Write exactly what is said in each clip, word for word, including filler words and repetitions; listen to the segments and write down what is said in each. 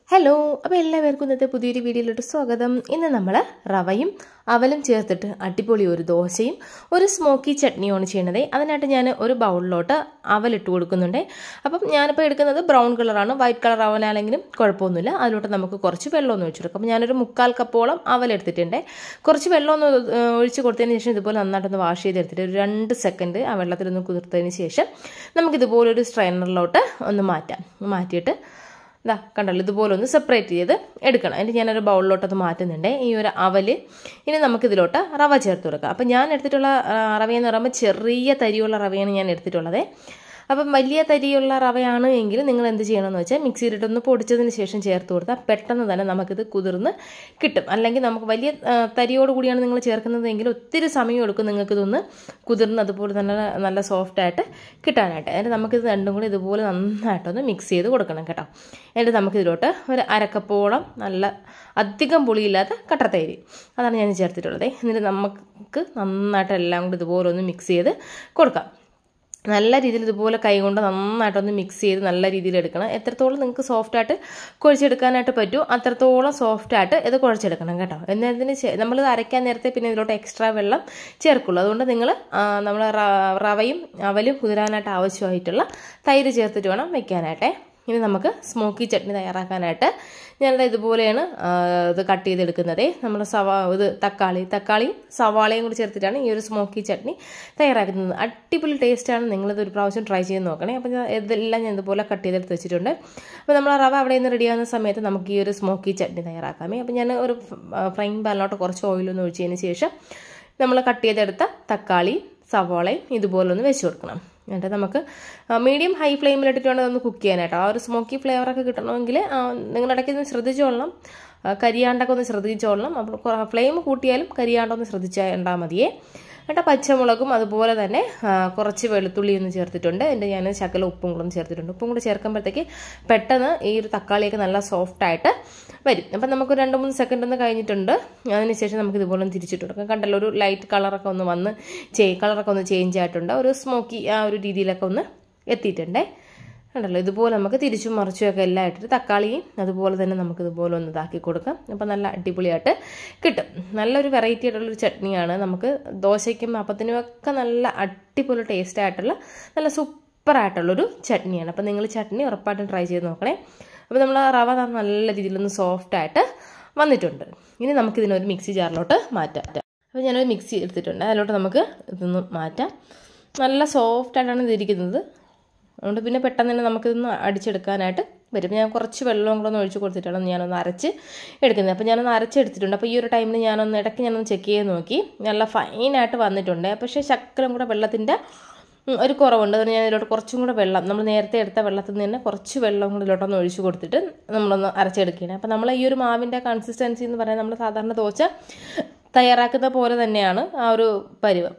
Hello, അപ്പോൾ എല്ലാവർക്കും ഇന്നത്തെ പുതിയൊരു വീഡിയോയിലോട്ട് സ്വാഗതം. ഇന്ന് നമ്മൾ റവയും അവലും ചേർത്തിട്ട് അടിപൊളി ഒരു ദോശയും ഒരു സ്മോക്കി ചട്നിയുമാണ് ചെയ്യുന്നത്. അതിനായിട്ട് ഞാൻ ഒരു ബൗളിലോട്ട് അവലിട്ട് കൊടുക്കുന്നുണ്ട്. അപ്പം ഞാനിപ്പോൾ എടുക്കുന്നത് ബ്രൗൺ കളറാണ്. വൈറ്റ് കളർ അവലാണെങ്കിലും കുഴപ്പമൊന്നുമില്ല. അതിലോട്ട് നമുക്ക് കുറച്ച് വെള്ളമൊന്ന് ഒഴിച്ചു കൊടുക്കാം. അപ്പോൾ ഞാനൊരു മുക്കാൽ കപ്പോളം അവലെടുത്തിട്ടുണ്ട്. കുറച്ച് വെള്ളമൊന്ന് ഒഴിച്ച് കൊടുത്തതിന് ശേഷം ഇതുപോലെ നന്നായിട്ടൊന്ന് വാഷ് ചെയ്തെടുത്തിട്ട് ഒരു രണ്ട് സെക്കൻഡ് ആ വെള്ളത്തിലൊന്ന് കുതിർത്തതിന് ശേഷം നമുക്കിതുപോലൊരു സ്ട്രെയിനറിലോട്ട് ഒന്ന് മാറ്റാം. മാറ്റിയിട്ട് ഇതാ കണ്ടല്ലോ, ഇതുപോലെ ഒന്ന് സെപ്പറേറ്റ് ചെയ്ത് എടുക്കണം. എന്നിട്ട് ഞാനൊരു ബൗളിലോട്ട് അത് മാറ്റുന്നുണ്ട്. ഈ ഒരു അവൽ ഇനി നമുക്കിതിലോട്ട് റവ ചേർത്ത് കൊടുക്കാം. അപ്പം ഞാൻ എടുത്തിട്ടുള്ള റവയെന്ന് പറയുമ്പോൾ ചെറിയ തരിയുള്ള റവയാണ് ഞാൻ എടുത്തിട്ടുള്ളത്. അപ്പം വലിയ തരിയുള്ള റവയാണ് എങ്കിൽ നിങ്ങൾ എന്ത് ചെയ്യണമെന്ന് വെച്ചാൽ മിക്സിയിലിട്ടൊന്ന് പൊടിച്ചതിന് ശേഷം ചേർത്ത് കൊടുത്താൽ പെട്ടെന്ന് തന്നെ നമുക്കിത് കുതിർന്ന് കിട്ടും. അല്ലെങ്കിൽ നമുക്ക് വലിയ തരിയോട് കൂടിയാണ് നിങ്ങൾ ചേർക്കുന്നതെങ്കിൽ ഒത്തിരി സമയം എടുക്കും നിങ്ങൾക്കിതൊന്ന് കുതിർന്ന് അതുപോലെ തന്നെ നല്ല സോഫ്റ്റായിട്ട് കിട്ടാനായിട്ട്. എന്നിട്ട് നമുക്കിത് രണ്ടും കൂടി ഇതുപോലെ നന്നായിട്ടൊന്ന് മിക്സ് ചെയ്ത് കൊടുക്കണം കേട്ടോ. എന്നിട്ട് നമുക്കിതിലോട്ട് ഒരു അരക്കപ്പോളം നല്ല അധികം പുളിയില്ലാത്ത കട്ടത്തൈര് അതാണ് ഞാൻ ചേർത്തിട്ടുള്ളത്. എന്നിട്ട് നമുക്ക് നന്നായിട്ട് എല്ലാം കൂടി ഇതുപോലെ ഒന്ന് മിക്സ് ചെയ്ത് കൊടുക്കാം. നല്ല രീതിയിൽ ഇതുപോലെ കൈ കൊണ്ട് നന്നായിട്ടൊന്ന് മിക്സ് ചെയ്ത് നല്ല രീതിയിൽ എടുക്കണം. എത്രത്തോളം നിങ്ങൾക്ക് സോഫ്റ്റായിട്ട് കുഴച്ചെടുക്കാനായിട്ട് പറ്റുമോ അത്രത്തോളം സോഫ്റ്റായിട്ട് ഇത് കുഴച്ചെടുക്കണം കേട്ടോ. എന്നതിന് നമ്മൾ അരയ്ക്കാൻ നേരത്തെ പിന്നെ ഇതിലോട്ട് എക്സ്ട്രാ വെള്ളം ചേർക്കുള്ളൂ. അതുകൊണ്ട് നിങ്ങൾ നമ്മൾ റവയും അവലും കുതിരാനായിട്ട് ആവശ്യമായിട്ടുള്ള തൈര് ചേർത്തിട്ട് വേണം വെക്കാനായിട്ടേ. ഇനി നമുക്ക് സ്മോക്കി ചട്നി തയ്യാറാക്കാനായിട്ട് ഞാനിത് ഇതുപോലെയാണ് ഇത് കട്ട് ചെയ്തെടുക്കുന്നത്. നമ്മൾ സവാ ഇത് തക്കാളി തക്കാളിയും സവാളയും കൂടി ചേർത്തിട്ടാണ് ഈ ഒരു സ്മോക്കി ചട്നി തയ്യാറാക്കുന്നത്. അടിപൊളി ടേസ്റ്റാണ്. നിങ്ങളിത് ഒരു പ്രാവശ്യം ട്രൈ ചെയ്ത് നോക്കണേ. അപ്പോൾ ഇതെല്ലാം ഞാൻ ഇതുപോലെ കട്ട് ചെയ്തെടുത്ത് വെച്ചിട്ടുണ്ട്. അപ്പോൾ നമ്മൾ റവ അവിടെ നിന്ന് റെഡിയാകുന്ന സമയത്ത് നമുക്ക് ഈ ഒരു സ്മോക്കി ചട്നി തയ്യാറാക്കാമേ. അപ്പോൾ ഞാൻ ഒരു ഫ്രൈങ് പാനിലോട്ട് കുറച്ച് ഓയിലൊന്ന് ഒഴിച്ചതിന് ശേഷം നമ്മൾ കട്ട് ചെയ്തെടുത്ത തക്കാളിയും സവാളയും ഇതുപോലെ ഒന്ന് വെച്ച് കൊടുക്കണം. എന്നിട്ട് നമുക്ക് മീഡിയം ഹൈ ഫ്ലെയിമിലിട്ടിട്ട് വേണം ഒന്ന് കുക്ക് ചെയ്യാനായിട്ട്. ആ ഒരു സ്മോക്കി ഫ്ലേവറൊക്കെ കിട്ടണമെങ്കിൽ നിങ്ങളിടയ്ക്ക് ഒന്ന് ശ്രദ്ധിച്ചോളണം, കരിയാണ്ടൊക്കെ ഒന്ന് ശ്രദ്ധിച്ചോളണം. അപ്പോൾ ഫ്ലെയിം കൂട്ടിയാലും കരിയാണ്ടൊന്ന് ശ്രദ്ധിച്ചാൽ മതിയേ. എന്നിട്ട് പച്ചമുളകും അതുപോലെ തന്നെ കുറച്ച് വെളുത്തുള്ളി ഒന്ന് ചേർത്തിട്ടുണ്ട്. എൻ്റെ ഞാൻ ശകല ഉപ്പും കൂടെ ഒന്ന് ചേർത്തിട്ടുണ്ട്. ഉപ്പും കൂടെ ചേർക്കുമ്പോഴത്തേക്ക് പെട്ടെന്ന് ഈ ഒരു തക്കാളിയൊക്കെ നല്ല സോഫ്റ്റായിട്ട് വരും. അപ്പം നമുക്ക് രണ്ട് മൂന്ന് സെക്കൻഡ് ഒന്ന് കഴിഞ്ഞിട്ടുണ്ട്. അതിനുശേഷം നമുക്ക് ഇതുപോലെ ഒന്ന് തിരിച്ചിട്ട് കൊടുക്കാം. കണ്ടല്ലോ, ഒരു ലൈറ്റ് കളറൊക്കെ ഒന്ന് വന്ന് ചേ കളറൊക്കെ ഒന്ന് ചേഞ്ച് ആയിട്ടുണ്ട്. ഒരു സ്മോക്കി ആ ഒരു രീതിയിലൊക്കെ ഒന്ന് എത്തിയിട്ടുണ്ടേ. കണ്ടല്ലോ, ഇതുപോലെ നമുക്ക് തിരിച്ചും മറിച്ചുമൊക്കെ എല്ലാം ഇട്ടിട്ട് തക്കാളിയും അതുപോലെ തന്നെ നമുക്ക് ഇതുപോലെ ഒന്ന് ഇതാക്കി കൊടുക്കാം. അപ്പോൾ നല്ല അടിപൊളിയായിട്ട് കിട്ടും. നല്ലൊരു വെറൈറ്റി ആയിട്ടുള്ളൊരു ചട്നിയാണ്. നമുക്ക് ദോശയ്ക്കും അപ്പത്തിനും ഒക്കെ നല്ല അടിപൊളി ടേസ്റ്റ് ആയിട്ടുള്ള നല്ല സൂപ്പറായിട്ടുള്ളൊരു ചട്നിയാണ്. അപ്പോൾ നിങ്ങൾ ചട്നി ഉറപ്പായിട്ടും ട്രൈ ചെയ്ത് നോക്കണേ. അപ്പോൾ നമ്മൾ റവ നല്ല രീതിയിലൊന്ന് സോഫ്റ്റായിട്ട് വന്നിട്ടുണ്ട്. ഇനി നമുക്കിതിനൊരു മിക്സി ജാറിലോട്ട് മാറ്റാം. അപ്പോൾ ഞാനൊരു മിക്സി എടുത്തിട്ടുണ്ട്. അതിലോട്ട് നമുക്ക് ഇതൊന്ന് മാറ്റാം. നല്ല സോഫ്റ്റായിട്ടാണ് ഇതിരിക്കുന്നത്. അതുകൊണ്ട് പിന്നെ പെട്ടെന്ന് തന്നെ നമുക്കിതൊന്ന് അടിച്ചെടുക്കാനായിട്ട് വരും. ഞാൻ കുറച്ച് വെള്ളവും കൂടെ ഒന്ന് ഒഴിച്ച് കൊടുത്തിട്ടാണ് ഞാനൊന്ന് അരച്ച് എടുക്കുന്നത്. അപ്പോൾ ഞാനൊന്ന് അരച്ചെടുത്തിട്ടുണ്ട്. അപ്പോൾ ഈ ഒരു ടൈമിൽ ഞാനൊന്ന് ഇടയ്ക്ക് ഞാനൊന്ന് ചെക്ക് ചെയ്ത് നോക്കി. നല്ല ഫൈനായിട്ട് വന്നിട്ടുണ്ട്. പക്ഷേ ശക്കലം കൂടെ വെള്ളത്തിൻ്റെ ഒരു കുറവുണ്ട്. അതുകൊണ്ട് ഞാൻ ഇതിലോട്ട് കുറച്ചും കൂടെ വെള്ളം, നമ്മൾ നേരത്തെ എടുത്ത വെള്ളത്തിൽ നിന്ന് തന്നെ കുറച്ച് വെള്ളം കൂടെ ഇതിലോട്ടൊന്ന് ഒഴിച്ച് കൊടുത്തിട്ട് നമ്മളൊന്ന് അരച്ചെടുക്കുകയാണ്. അപ്പോൾ നമ്മൾ ഈ ഒരു മാവിൻ്റെ കൺസിസ്റ്റൻസി എന്ന് പറയുന്നത് നമ്മൾ സാധാരണ ദോശ തയ്യാറാക്കുന്ന പോലെ തന്നെയാണ് ആ ഒരു പരുവം.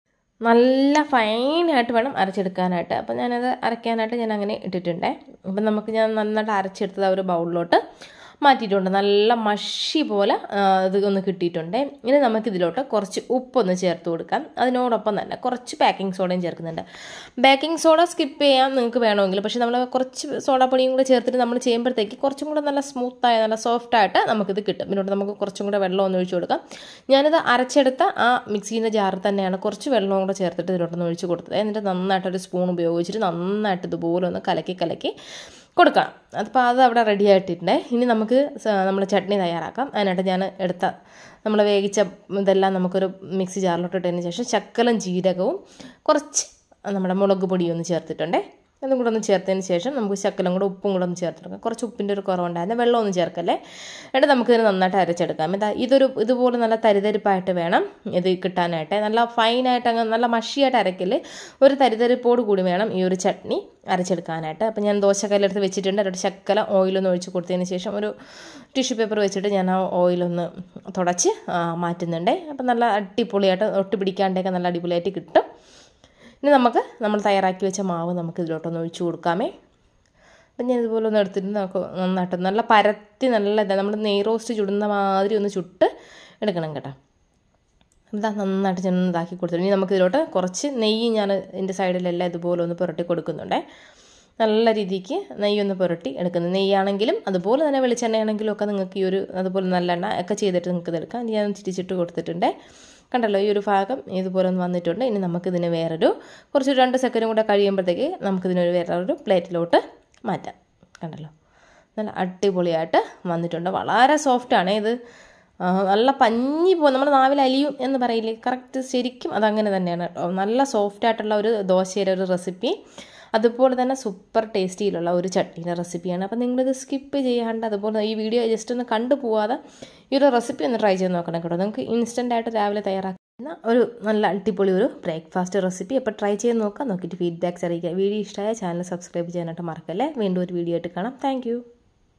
നല്ല ഫൈനായിട്ട് വേണം അരച്ചെടുക്കാനായിട്ട്. അപ്പം ഞാനത് അരയ്ക്കാനായിട്ട് ഞാൻ അങ്ങനെ ഇട്ടിട്ടുണ്ടേ. അപ്പം നമുക്ക് ഞാൻ നന്നായിട്ട് അരച്ചെടുത്തത് ആ ഒരു ബൗളിലോട്ട് മാറ്റിയിട്ടുണ്ട്. നല്ല മഷി പോലെ ഇത് ഒന്ന് കിട്ടിയിട്ടുണ്ട്. ഇനി നമുക്കിതിലോട്ട് കുറച്ച് ഉപ്പൊന്ന് ചേർത്ത് കൊടുക്കാം. അതിനോടൊപ്പം തന്നെ കുറച്ച് ബേക്കിംഗ് സോഡയും ചേർക്കുന്നുണ്ട്. ബേക്കിംഗ് സോഡ സ്കിപ്പ് ചെയ്യാം നിങ്ങൾക്ക് വേണമെങ്കിൽ. പക്ഷേ നമ്മൾ കുറച്ച് സോഡാപ്പൊടിയും കൂടെ ചേർത്തിട്ട് നമ്മൾ ചെയ്യുമ്പോഴത്തേക്ക് കുറച്ചും കൂടെ നല്ല സ്മൂത്തായ നല്ല സോഫ്റ്റായിട്ട് നമുക്കിത് കിട്ടും. ഇതിനോട്ട് നമുക്ക് കുറച്ചും കൂടെ വെള്ളം ഒന്ന് ഒഴിച്ച് കൊടുക്കാം. ഞാനിത് അരച്ചെടുത്ത ആ മിക്സീൻ്റെ ജാറിൽ തന്നെയാണ് കുറച്ച് വെള്ളവും കൂടെ ചേർത്തിട്ട് ഇതിലോട്ടൊന്ന് ഒഴിച്ച് കൊടുത്തത്. എന്നിട്ട് നന്നായിട്ടൊരു സ്പൂൺ ഉപയോഗിച്ചിട്ട് നന്നായിട്ട് ഇതുപോലെ ഒന്ന് കലക്കി കലക്കി കൊടുക്കണം. അതിപ്പോൾ അത് അവിടെ റെഡി ആയിട്ടുണ്ട്. ഇനി നമുക്ക് നമ്മൾ ചട്നി തയ്യാറാക്കാം. അതിനായിട്ട് ഞാൻ എടുത്ത നമ്മൾ വേവിച്ച ഇതെല്ലാം നമുക്കൊരു മിക്സി ജാറിലോട്ട് ഇട്ടതിന് ശേഷം ശക്കലം ജീരകവും കുറച്ച് നമ്മുടെ മുളക് പൊടിയും ഒന്ന് ചേർത്തിട്ടുണ്ട്. അതും കൂടെ ഒന്ന് ചേർത്തതിന് ശേഷം നമുക്ക് ശക്കലം കൂടെ ഉപ്പും കൂടെ ഒന്ന് ചേർത്തെടുക്കാം. കുറച്ച് ഉപ്പിൻ്റെ ഒരു കുറവുണ്ടായിരുന്നു. വെള്ളം ഒന്നും ചേർക്കല്ലേ. എന്നിട്ട് നമുക്കിതിന് നന്നായിട്ട് അരച്ചെടുക്കാം. ഇതാ ഇതൊരു ഇതുപോലെ നല്ല തരിതരിപ്പായിട്ട് വേണം ഇത് കിട്ടാനായിട്ട്. നല്ല ഫൈനായിട്ട് അങ്ങ് നല്ല മഷിയായിട്ട് അരക്കല്, ഒരു തരിതരിപ്പോട് കൂടി വേണം ഈ ഒരു ചട്നി അരച്ചെടുക്കാനായിട്ട്. അപ്പം ഞാൻ ദോശക്കല്ലെടുത്ത് വെച്ചിട്ടുണ്ട്. അതിലോട്ട് ശക്കല ഓയിലൊന്ന് ഒഴിച്ച് കൊടുത്തതിന് ശേഷം ഒരു ടിഷ്യൂ പേപ്പർ വെച്ചിട്ട് ഞാൻ ആ ഓയിലൊന്ന് തുടച്ച് മാറ്റുന്നുണ്ട്. അപ്പം നല്ല അടിപൊളിയായിട്ട് ഒട്ടി പിടിക്കാണ്ടൊക്കെ നല്ല അടിപൊളിയായിട്ട് കിട്ടും. ഇനി നമുക്ക് നമ്മൾ തയ്യാറാക്കി വെച്ച മാവ് നമുക്ക് ഇതിലോട്ടൊന്ന് ഒഴിച്ച് കൊടുക്കാമേ. അപ്പം ഞാൻ ഇതുപോലെ ഒന്ന് എടുത്തിട്ട് നമുക്ക് നന്നായിട്ട് നല്ല പരത്തി നല്ല ഇതാ നമ്മൾ നെയ് റോസ്റ്റ് ചുടുന്ന മാതിരി ഒന്ന് ചുട്ട് എടുക്കണം കേട്ടോ. എന്താ നന്നായിട്ട് ഞാൻ ഇതാക്കി കൊടുത്തിട്ട് ഇനി നമുക്ക് ഇതിലോട്ട് കുറച്ച് നെയ്യ് ഞാൻ ഇതിൻ്റെ സൈഡിലെല്ലാം ഇതുപോലെ ഒന്ന് പുരട്ടി കൊടുക്കുന്നുണ്ടേ. നല്ല രീതിക്ക് നെയ്യൊന്ന് പുരട്ടി എടുക്കുന്നത്. നെയ്യാണെങ്കിലും അതുപോലെ തന്നെ വെളിച്ചെണ്ണയാണെങ്കിലും ഒക്കെ നിങ്ങൾക്ക് ഈ ഒരു അതുപോലെ നല്ലെണ്ണ ഒക്കെ ചെയ്തിട്ട് നിങ്ങൾക്ക് ഇതെടുക്കാം. ഞാൻ തിരിച്ചിട്ട് കൊടുത്തിട്ടുണ്ട്. കണ്ടല്ലോ, ഈ ഒരു ഭാഗം ഇതുപോലെ ഒന്ന് വന്നിട്ടുണ്ട്. ഇനി നമുക്കിതിന് വേറൊരു കുറച്ച് രണ്ട് സെക്കൻഡും കൂടെ കഴിയുമ്പോഴത്തേക്ക് നമുക്കിതിനൊരു വേറൊരു പ്ലേറ്റിലോട്ട് മാറ്റാം. കണ്ടല്ലോ, നല്ല അടിപൊളിയായിട്ട് വന്നിട്ടുണ്ട്. വളരെ സോഫ്റ്റാണ് ഇത്. നല്ല പഞ്ഞി പോകും, നമ്മുടെ നാവിൽ അലിയും എന്ന് പറയില്ലേ, കറക്റ്റ് ശരിക്കും അതങ്ങനെ തന്നെയാണ് കേട്ടോ. നല്ല സോഫ്റ്റായിട്ടുള്ള ഒരു ദോശയുടെ ഒരു റെസിപ്പി, അതുപോലെ തന്നെ സൂപ്പർ ടേസ്റ്റിയിലുള്ള ഒരു ചട്നിയുടെ റെസിപ്പിയാണ്. അപ്പോൾ നിങ്ങളിത് സ്കിപ്പ് ചെയ്യാണ്ട് അതുപോലെ ഈ വീഡിയോ ജസ്റ്റ് ഒന്ന് കണ്ടു പോവാതെ ഈ ഒരു റെസിപ്പി ഒന്ന് ട്രൈ ചെയ്ത് നോക്കണം കേട്ടോ. നിങ്ങൾക്ക് ഇൻസ്റ്റൻ്റായിട്ട് രാവിലെ തയ്യാറാക്കുന്ന ഒരു നല്ല അടിപൊളി ഒരു ബ്രേക്ക്ഫാസ്റ്റ് റെസിപ്പി. അപ്പോൾ ട്രൈ ചെയ്ത് നോക്കാം, നോക്കിയിട്ട് ഫീഡ്ബാക്ക്സ് അറിയിക്കുക. വീഡിയോ ഇഷ്ടമായ ചാനൽ സബ്സ്ക്രൈബ് ചെയ്യാനായിട്ട് മറക്കല്ലേ. വീണ്ടും ഒരു വീഡിയോ ആയിട്ട് കാണാം. താങ്ക്